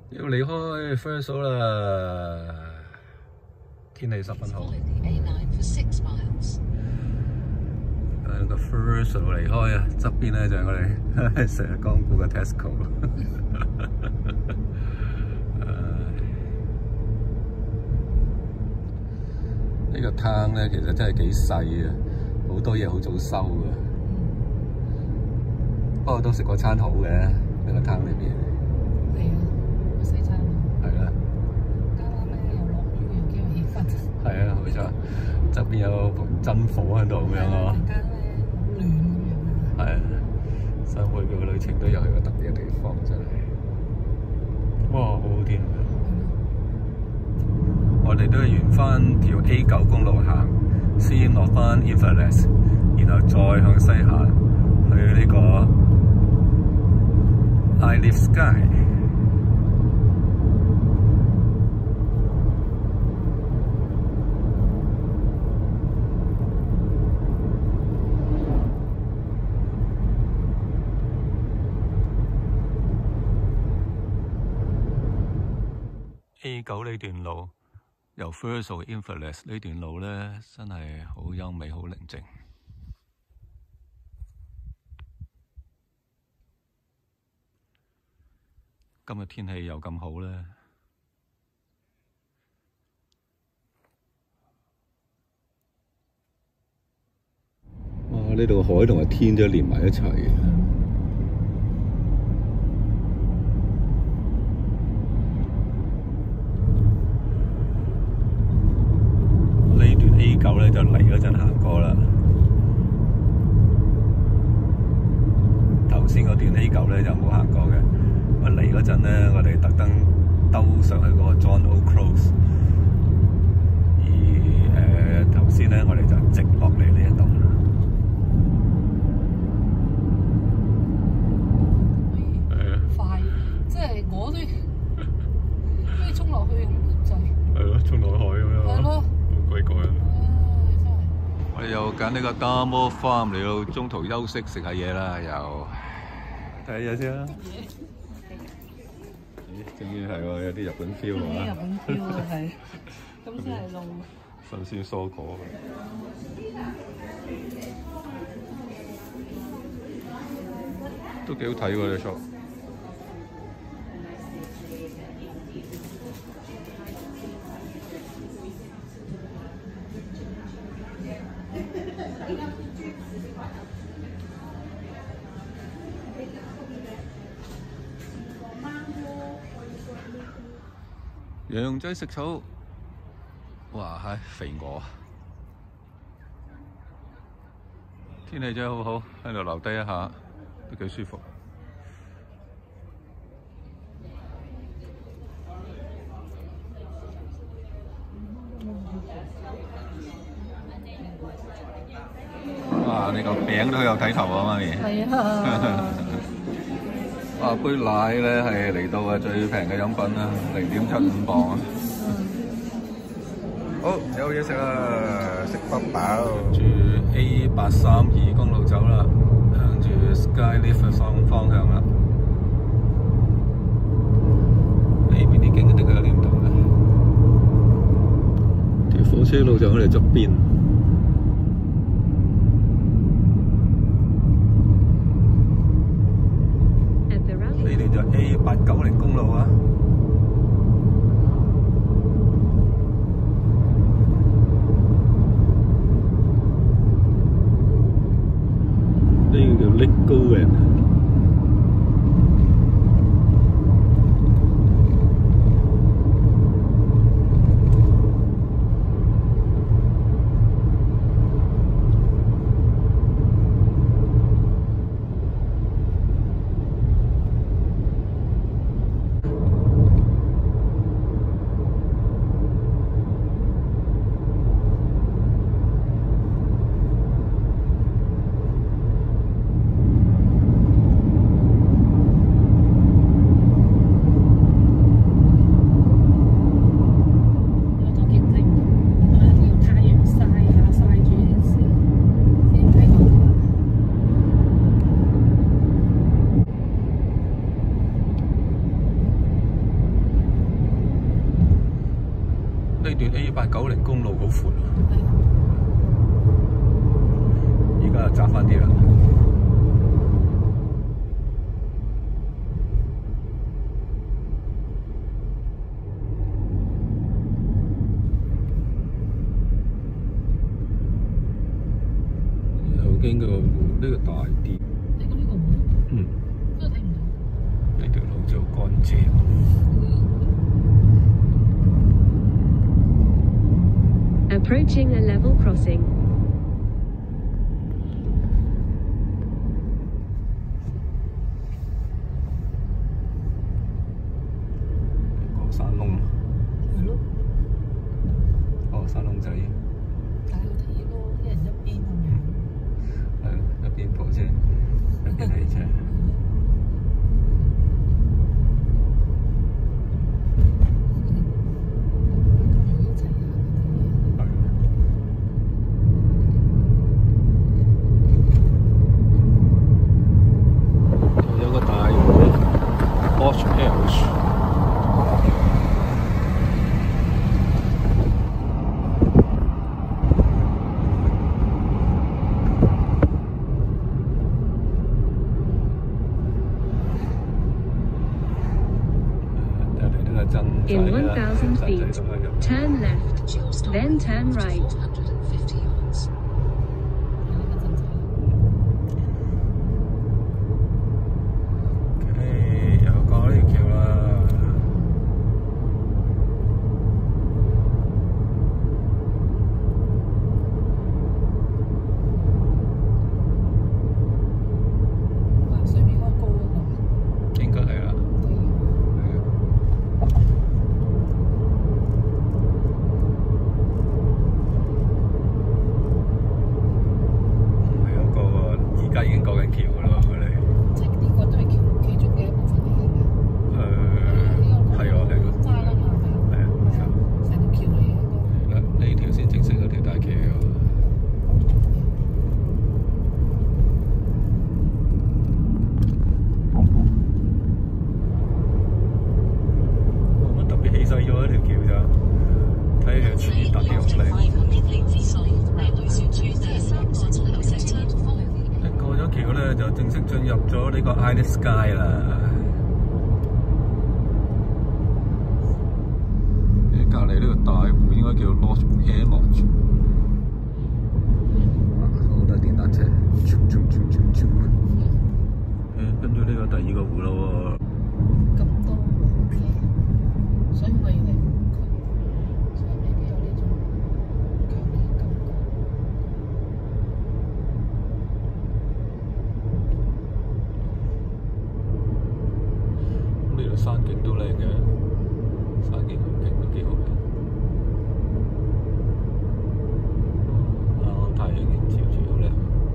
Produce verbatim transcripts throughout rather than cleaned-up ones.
要離開 Thurso 啦，天氣十分好。喺個 Thurso 離開啊，側邊咧就係我哋成日光顧嘅 Tesco。呢個攤咧其實真係幾細啊，好多嘢好早收嘅。不過都食過餐好嘅，呢個攤裏邊。係啊，個西餐。係啦。啱啱咧又落雨，又幾有氣氛。係啊，冇錯。側邊有盆真火喺度咁樣咯。間咧好暖咁樣。係啊，所以每個旅程都有一個特別嘅地方，真係。哇，好好天！我哋都係沿翻條 A 九公路行，先落翻 Inverness， 然後再向西行去呢個 I Live Skye。A 九呢段路。由 Thurso Inverness 呢段路咧，真係好優美、好寧靜。今日天氣又咁好咧，哇！呢度海同埋天都連埋一齊嘅。A 九咧就嚟嗰陣行過啦，頭先嗰段 A 九咧就冇行過嘅。我嚟嗰陣咧，我哋特登兜上去嗰個 John O Close， 而誒頭先咧我哋就直落嚟呢一度。係啊，快，即係我都都要衝落去咁滯。係咯，衝落海咁樣。係咯，好鬼過癮。我哋又揀呢個 Dunvegan Farm 嚟到中途休息食下嘢啦，又睇下嘢先啦。咦，終於係喎，有啲日本 feel 喎。日本 feel 啊，係。咁先係路。新鮮蔬果。都幾好睇喎呢 shop。羊仔食草，哇係肥鵝，天氣真係好好，喺度留低一下都幾舒服。哇！你個餅都好有睇頭啊，媽咪。係啊。啊，杯奶咧係嚟到嘅最平嘅飲品啦，零點七五磅啊！好，有嘢食啦，食不飽。住 A 八三二公路走啦，向住 Skye Lift 方方向啦。呢邊啲景一定係有啲唔同嘅。條火車路就喺我哋側邊。A 八九零公路啊！呢個叫 Dunvegan。 呢段 A 八九零公路好闊啊！而家就窄翻啲啦。後經個湖呢個大啲。你講呢個湖？嗯。都睇唔到。呢條路就好乾淨。 Approaching a level crossing. 個山窿。係咯。哦，山窿仔。但係睇咯，一人一邊咁樣。係咯，一邊部車，一邊汽車。 In one thousand feet, turn left, then turn right. 就正式進入咗呢個 Skye 啦。隔離呢個大湖應該叫 Lodge Air Lodge。好多電單車，跟住呢個第二個湖咯喎。咁多湖嘅，所以我以為所以未必有呢種強烈感覺。 呢度山景都靚嘅，山景風景都幾好嘅。啱啱太陽已經照住好靚。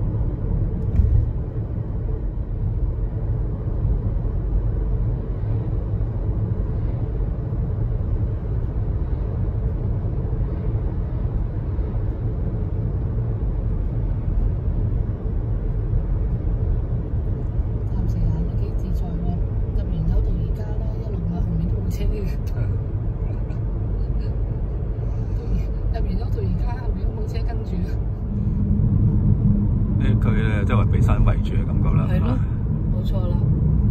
暫時行得幾自在喎，入園口到而家咧，一路喺後面都冇車嘅。入園口到而家，後面都冇車跟住。呢一區咧，周圍被山圍住嘅感覺啦。係咯，冇錯啦。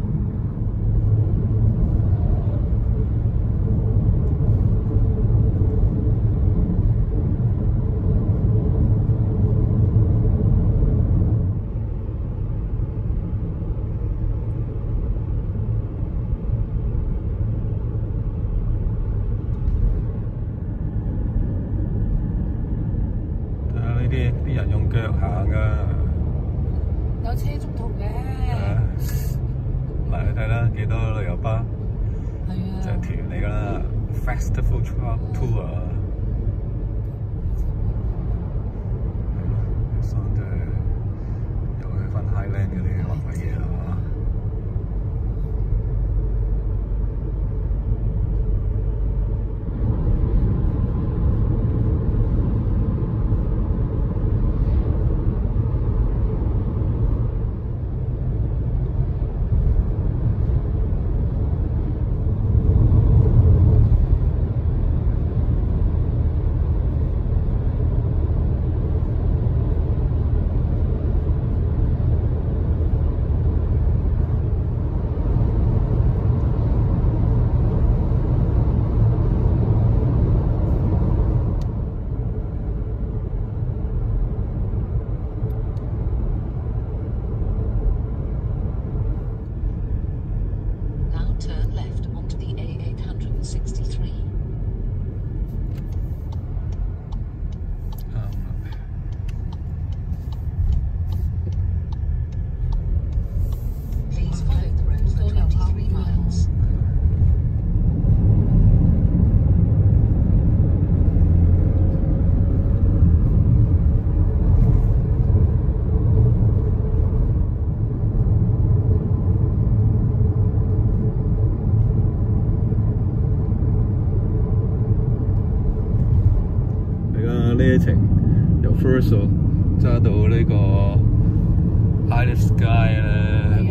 啲人用腳行㗎，有車速圖嘅。嗱，你睇啦，幾多旅遊巴，係啊，就係團嚟㗎啦 ，Festival Tour。係咯，山真係又去翻 Highland 嗰啲滑滑嘢啦。 呢 sixty-three. 啱啦。 Please follow the road for twenty-three miles. 呢一程由 Thurso 揸到呢個 Skye 咧。